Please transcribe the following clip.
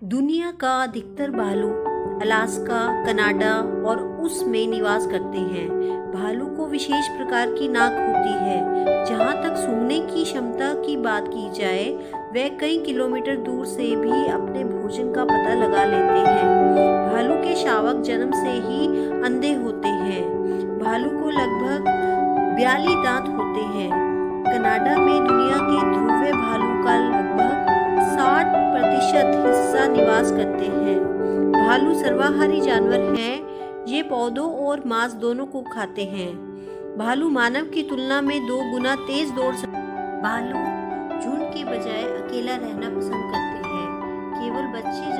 दुनिया का अधिकतर भालू अलास्का, कनाडा और उसमें निवास करते हैं। भालू को विशेष प्रकार की नाक होती है। जहाँ तक सूंघने की क्षमता की बात की जाए, वे कई किलोमीटर दूर से भी अपने भोजन का पता लगा लेते हैं। भालू के शावक जन्म से ही अंधे होते हैं। भालू को लगभग 42 दांत होते हैं। कनाडा में दुनिया के ध्रुवीय भालू का लगभग 60% हिस्सा निवास करते हैं। भालू सर्वाहारी जानवर हैं। ये पौधों और मांस दोनों को खाते हैं। भालू मानव की तुलना में 2 गुना तेज दौड़ सकते हैं। भालू झुंड के बजाय अकेला रहना पसंद करते हैं। केवल बच्चे